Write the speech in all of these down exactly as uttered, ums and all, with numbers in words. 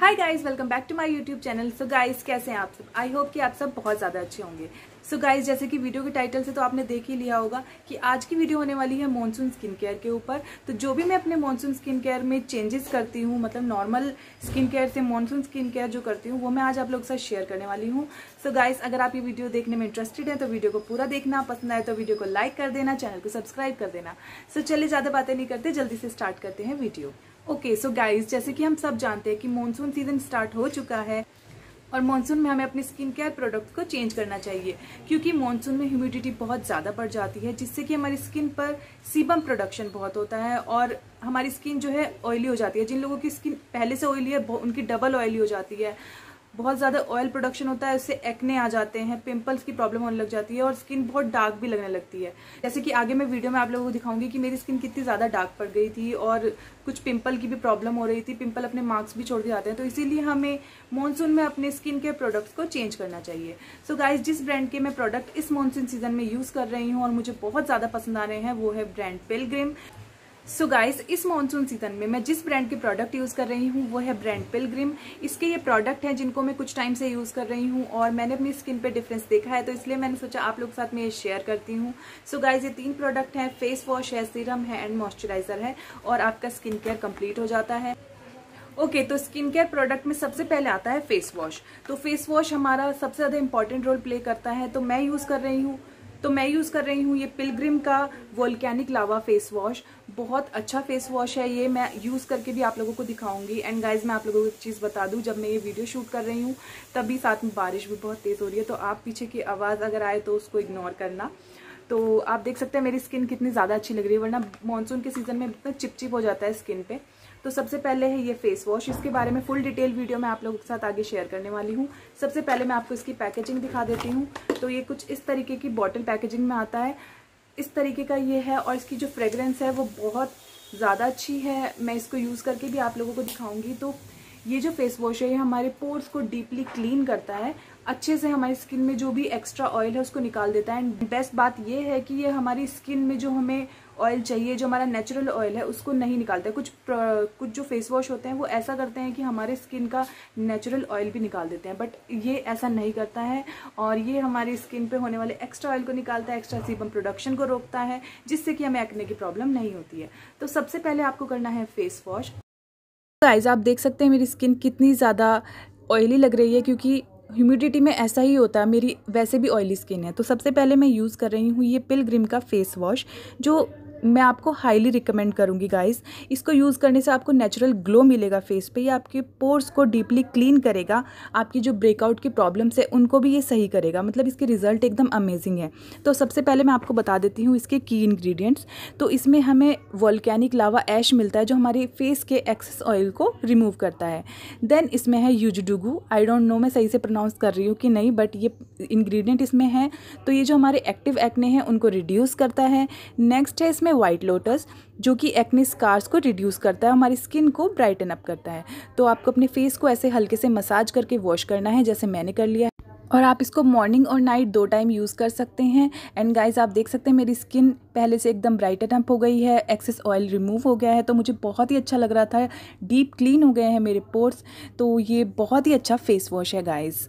Hi guys, welcome back to my YouTube channel. So guys, कैसे हैं आप सब? आई होप कि आप सब बहुत ज़्यादा अच्छे होंगे। सो so गाइस, जैसे कि वीडियो के टाइटल से तो आपने देख ही लिया होगा कि आज की वीडियो होने वाली है मॉनसून स्किन केयर के ऊपर। तो जो भी मैं अपने मॉनसून स्किन केयर में चेंजेस करती हूँ, मतलब नॉर्मल स्किन केयर से मॉनसून स्किन केयर जो करती हूँ, वो मैं आज आप लोगों के साथ शेयर करने वाली हूँ। सो so गाइस, अगर आप ये वीडियो देखने में इंटरेस्टेड है तो वीडियो को पूरा देखना, पसंद आए तो वीडियो को लाइक कर देना, चैनल को सब्सक्राइब कर देना। सो so चलिए ज़्यादा बातें नहीं करते, जल्दी से स्टार्ट करते हैं वीडियो। ओके सो गाइज, जैसे कि हम सब जानते हैं कि मॉनसून सीजन स्टार्ट हो चुका है और मॉनसून में हमें अपने स्किन केयर प्रोडक्ट्स को चेंज करना चाहिए, क्योंकि मॉनसून में ह्यूमिडिटी बहुत ज़्यादा बढ़ जाती है, जिससे कि हमारी स्किन पर सीबम प्रोडक्शन बहुत होता है और हमारी स्किन जो है ऑयली हो जाती है। जिन लोगों की स्किन पहले से ऑयली है उनकी डबल ऑयली हो जाती है, बहुत ज़्यादा ऑयल प्रोडक्शन होता है, उससे एक्ने आ जाते हैं, पिंपल्स की प्रॉब्लम होने लग जाती है और स्किन बहुत डार्क भी लगने लगती है। जैसे कि आगे मैं वीडियो में आप लोगों को दिखाऊंगी कि मेरी स्किन कितनी ज़्यादा डार्क पड़ गई थी और कुछ पिंपल की भी प्रॉब्लम हो रही थी, पिंपल अपने मार्क्स भी छोड़ के जाते हैं। तो इसीलिए हमें मॉनसून में अपने स्किन के प्रोडक्ट्स को चेंज करना चाहिए। सो गाइज, जिस ब्रांड के मैं प्रोडक्ट इस मॉनसून सीजन में यूज़ कर रही हूँ और मुझे बहुत ज़्यादा पसंद आ रहे हैं, वो है brand Pilgrim. So so guys, इस मॉनसून सीजन में मैं जिस ब्रांड के प्रोडक्ट यूज़ कर रही हूँ वो है ब्रांड पिलग्रिम। इसके ये प्रोडक्ट हैं जिनको मैं कुछ टाइम से यूज़ कर रही हूँ और मैंने अपनी स्किन पे डिफरेंस देखा है, तो इसलिए मैंने सोचा आप लोग के साथ में ये शेयर करती हूँ। सो so गाइस, ये तीन प्रोडक्ट हैं, फेस वॉश है, सीरम है एंड मॉइस्चराइजर है, और आपका स्किन केयर कंप्लीट हो जाता है। ओके okay, तो स्किन केयर प्रोडक्ट में सबसे पहले आता है फेस वॉश। तो फेस वॉश हमारा सबसे ज़्यादा इंपॉर्टेंट रोल प्ले करता है। तो मैं यूज़ कर रही हूँ तो मैं यूज़ कर रही हूँ ये पिलग्रिम का वोल्केनिक लावा फेस वॉश। बहुत अच्छा फेस वॉश है ये, मैं यूज़ करके भी आप लोगों को दिखाऊंगी। एंड गाइज, मैं आप लोगों को एक चीज़ बता दूँ, जब मैं ये वीडियो शूट कर रही हूँ तभी साथ में बारिश भी बहुत तेज़ हो रही है, तो आप पीछे की आवाज़ अगर आए तो उसको इग्नोर करना। तो आप देख सकते हैं मेरी स्किन कितनी ज़्यादा अच्छी लग रही है, वरना मानसून के सीज़न में इतना चिपचिप हो जाता है स्किन पे। तो सबसे पहले है ये फेस वॉश। इसके बारे में फुल डिटेल वीडियो मैं आप लोगों के साथ आगे शेयर करने वाली हूँ। सबसे पहले मैं आपको इसकी पैकेजिंग दिखा देती हूँ। तो ये कुछ इस तरीके की बॉटल पैकेजिंग में आता है, इस तरीके का ये है, और इसकी जो फ्रेग्रेंस है वो बहुत ज़्यादा अच्छी है। मैं इसको यूज़ करके भी आप लोगों को दिखाऊंगी। तो ये जो फेस वॉश है ये हमारे पोर्स को डीपली क्लीन करता है, अच्छे से हमारी स्किन में जो भी एक्स्ट्रा ऑयल है उसको निकाल देता है। एंड बेस्ट बात ये है कि ये हमारी स्किन में जो हमें ऑयल चाहिए, जो हमारा नेचुरल ऑयल है, उसको नहीं निकालता है। कुछ कुछ जो फेस वॉश होते हैं वो ऐसा करते हैं कि हमारे स्किन का नेचुरल ऑयल भी निकाल देते हैं, बट ये ऐसा नहीं करता है और ये हमारी स्किन पे होने वाले एक्स्ट्रा ऑयल को निकालता है, एक्स्ट्रा सीबम प्रोडक्शन को रोकता है, जिससे कि हमें एक्ने की प्रॉब्लम नहीं होती है। तो सबसे पहले आपको करना है फेस वॉश। गाइस, आप देख सकते हैं मेरी स्किन कितनी ज़्यादा ऑयली लग रही है, क्योंकि ह्यूमिडिटी में ऐसा ही होता है, मेरी वैसे भी ऑयली स्किन है। तो सबसे पहले मैं यूज़ कर रही हूँ ये पिलग्रिम का फेस वॉश, जो मैं आपको हाईली रिकमेंड करूँगी गाइस। इसको यूज़ करने से आपको नेचुरल ग्लो मिलेगा फेस पे, ये आपके पोर्स को डीपली क्लीन करेगा, आपकी जो ब्रेकआउट की प्रॉब्लम्स है उनको भी ये सही करेगा, मतलब इसके रिजल्ट एकदम अमेजिंग है। तो सबसे पहले मैं आपको बता देती हूँ इसके की इंग्रेडिएंट्स। तो इसमें हमें वोल्केनिक लावा ऐश मिलता है, जो हमारे फेस के एक्सेस ऑयल को रिमूव करता है। देन इसमें है यूजडुगु, आई डोंट नो मैं सही से प्रोनाउंस कर रही हूँ कि नहीं, बट ये इंग्रेडिएंट इसमें है। तो ये जो हमारे एक्टिव एक्ने हैं उनको रिड्यूस करता है। नेक्स्ट है इसमें वाइट लोटस, जो कि एक्ने स्कार्स को रिड्यूस करता है, हमारी स्किन को ब्राइटन अप करता है। तो आपको अपने फेस को ऐसे हल्के से मसाज करके वॉश करना है, जैसे मैंने कर लिया है, और आप इसको मॉर्निंग और नाइट दो टाइम यूज़ कर सकते हैं। एंड गाइस, आप देख सकते हैं मेरी स्किन पहले से एकदम ब्राइटन अप हो गई है, एक्सेस ऑयल रिमूव हो गया है, तो मुझे बहुत ही अच्छा लग रहा था, डीप क्लीन हो गए हैं मेरे पोर्स। तो ये बहुत ही अच्छा फेस वॉश है गाइस।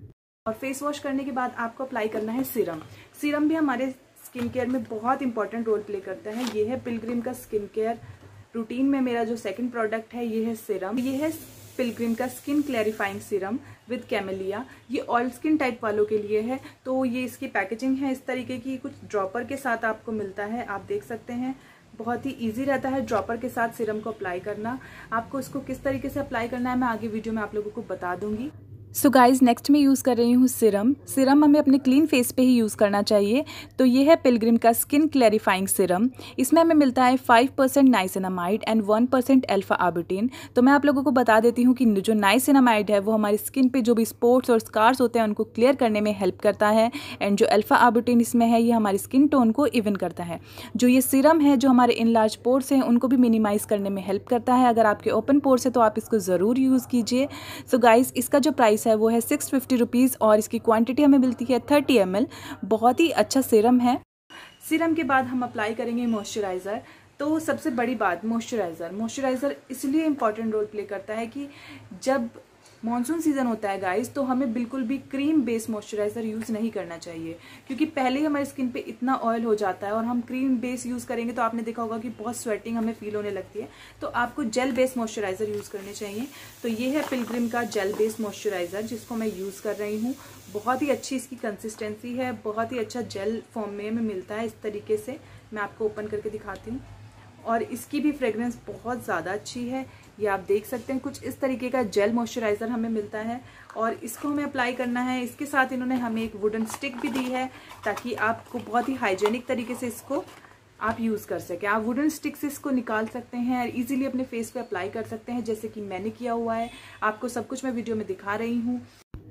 और फेस वॉश करने के बाद आपको अप्लाई करना है सीरम। सीरम भी हमारे स्किन केयर में बहुत इंपॉर्टेंट रोल प्ले करता है। ये है पिलग्रिम का स्किन केयर रूटीन में मेरा जो सेकंड प्रोडक्ट है, ये है सीरम। ये है पिलग्रिम का skin clarifying serum with camellia. ये ऑयल स्किन टाइप वालों के लिए है। तो ये इसकी पैकेजिंग है इस तरीके की, कुछ ड्रॉपर के साथ आपको मिलता है, आप देख सकते हैं। बहुत ही इजी रहता है ड्रॉपर के साथ सीरम को अप्लाई करना। आपको इसको किस तरीके से अप्लाई करना है मैं आगे वीडियो में आप लोगों को बता दूंगी। सो गाइज, नेक्स्ट मैं यूज़ कर रही हूँ सीरम। सीरम हमें अपने क्लीन फेस पे ही यूज़ करना चाहिए। तो ये है पिलग्रिम का स्किन क्लैरिफाइंग सीरम। इसमें हमें मिलता है five percent niacinamide and one percent alpha arbutin. तो मैं आप लोगों को बता देती हूँ कि जो नाइसिनामाइड है वो हमारी स्किन पे जो भी स्पॉट्स और स्कार्स होते हैं उनको क्लियर करने में हेल्प करता है, एंड जो अल्फा आर्बुटिन इसमें है ये हमारी स्किन टोन को इवन करता है। जो ये सीरम है जो हमारे इनलार्ज पोर्स हैं उनको भी मिनिमाइज़ करने में हेल्प करता है। अगर आपके ओपन पोर्स है तो आप इसको ज़रूर यूज़ कीजिए। सो गाइज, इसका जो प्राइस है वो है सिक्स फिफ्टी रुपीज़ और इसकी क्वांटिटी हमें मिलती है थर्टी एम एल। बहुत ही अच्छा सीरम है। सीरम के बाद हम अप्लाई करेंगे मॉइस्चराइज़र। तो सबसे बड़ी बात मॉइस्चराइज़र मॉइस्चराइज़र इसलिए इम्पॉर्टेंट रोल प्ले करता है कि जब मॉनसून सीजन होता है गाइस, तो हमें बिल्कुल भी क्रीम बेस्ड मॉइस्चराइज़र यूज़ नहीं करना चाहिए, क्योंकि पहले ही हमारी स्किन पे इतना ऑयल हो जाता है और हम क्रीम बेस यूज़ करेंगे तो आपने देखा होगा कि बहुत स्वेटिंग हमें फील होने लगती है। तो आपको जेल बेस्ड मॉइस्चराइज़र यूज़ करने चाहिए। तो ये है पिलग्रिम का जेल बेस्ड मॉइस्चराइज़र जिसको मैं यूज़ कर रही हूँ। बहुत ही अच्छी इसकी कंसिस्टेंसी है, बहुत ही अच्छा जेल फॉर्म में हमें मिलता है। इस तरीके से मैं आपको ओपन करके दिखाती हूँ और इसकी भी फ्रेग्रेंस बहुत ज़्यादा अच्छी है। ये आप देख सकते हैं, कुछ इस तरीके का जेल मॉइस्चराइज़र हमें मिलता है और इसको हमें अप्लाई करना है। इसके साथ इन्होंने हमें एक वुडन स्टिक भी दी है ताकि आपको बहुत ही हाइजेनिक तरीके से इसको आप यूज़ कर सकें। आप वुडन स्टिक से इसको निकाल सकते हैं और इजीली अपने फेस पे अप्लाई कर सकते हैं, जैसे कि मैंने किया हुआ है। आपको सब कुछ मैं वीडियो में दिखा रही हूँ।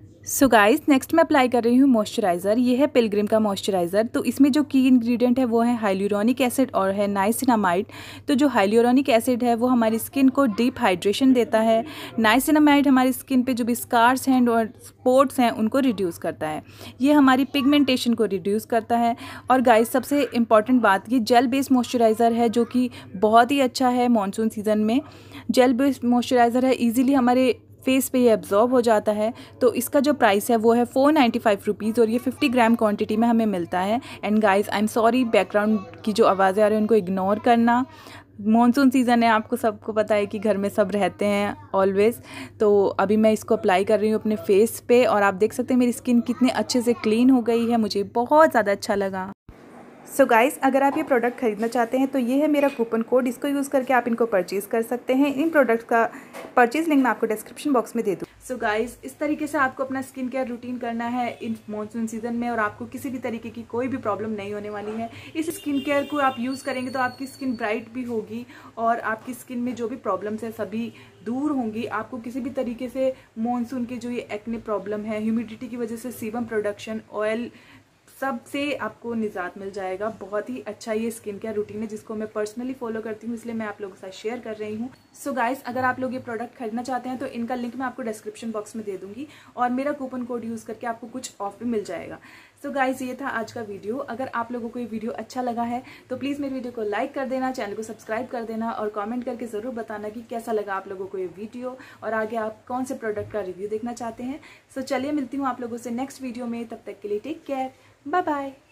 सो गाइस, नेक्स्ट मैं अप्लाई कर रही हूँ मॉइस्चराइज़र। ये है पिलग्रिम का मॉइस्चराइज़र। तो इसमें जो की इंग्रेडिएंट है वो है हाइलुरोनिक एसिड और है नाइसिनामाइड। तो जो हाइलुरोनिक एसिड है वो हमारी स्किन को डीप हाइड्रेशन देता है। नाइसिनामाइड हमारी स्किन पे जो भी स्कार्स हैं और स्पॉट्स हैं उनको रिड्यूस करता है। ये हमारी पिगमेंटेशन को रिड्यूस करता है। और गाइस, सबसे इंपॉर्टेंट बात, ये जेल बेस्ड मॉइस्चराइज़र है जो कि बहुत ही अच्छा है मॉनसून सीज़न में। जेल बेस्ड मॉइस्चराइज़र है, ईजिली हमारे फेस पे ये एब्जॉर्ब हो जाता है। तो इसका जो प्राइस है वो है फोर नाइन्टी फाइव रुपीज़ और ये फिफ्टी ग्राम क्वांटिटी में हमें मिलता है। And guys, I am sorry, background की जो आवाज़ें आ रही हैं उनको इग्नोर करना। मॉनसून सीज़न है, आपको सबको पता है कि घर में सब रहते हैं ऑलवेज़। तो अभी मैं इसको अप्लाई कर रही हूँ अपने फेस पे और आप देख सकते हैं मेरी स्किन कितने अच्छे से क्लीन हो गई है। मुझे बहुत ज़्यादा अच्छा लगा। सो so गाइस, अगर आप ये प्रोडक्ट खरीदना चाहते हैं तो ये है मेरा कूपन कोड। इसको यूज़ करके आप इनको परचेज़ कर सकते हैं। इन प्रोडक्ट्स का परचेज़ लिंक मैं आपको डिस्क्रिप्शन बॉक्स में दे दूँ। सो so गाइस, इस तरीके से आपको अपना स्किन केयर रूटीन करना है इन मॉनसून सीजन में और आपको किसी भी तरीके की कोई भी प्रॉब्लम नहीं होने वाली है। इस स्किन केयर को आप यूज़ करेंगे तो आपकी स्किन ब्राइट भी होगी और आपकी स्किन में जो भी प्रॉब्लम्स है सभी दूर होंगी। आपको किसी भी तरीके से मॉनसून के जो ये एक्ने प्रॉब्लम है, ह्यूमिडिटी की वजह से सीबम प्रोडक्शन, ऑयल, सब से आपको निजात मिल जाएगा। बहुत ही अच्छा ये स्किन केयर रूटीन है जिसको मैं पर्सनली फॉलो करती हूँ, इसलिए मैं आप लोगों के साथ शेयर कर रही हूँ। सो गाइस, अगर आप लोग ये प्रोडक्ट खरीदना चाहते हैं तो इनका लिंक मैं आपको डिस्क्रिप्शन बॉक्स में दे दूंगी और मेरा कूपन कोड यूज़ करके आपको कुछ ऑफ भी मिल जाएगा। सो गाइस, ये था आज का वीडियो। अगर आप लोगों को ये वीडियो अच्छा लगा है तो प्लीज़ मेरी वीडियो को लाइक कर देना, चैनल को सब्सक्राइब कर देना और कमेंट करके ज़रूर बताना कि कैसा लगा आप लोगों को ये वीडियो और आगे आप कौन से प्रोडक्ट का रिव्यू देखना चाहते हैं। सो चलिए, मिलती हूँ आप लोगों से नेक्स्ट वीडियो में। तब तक के लिए टेक केयर, बाय बाय।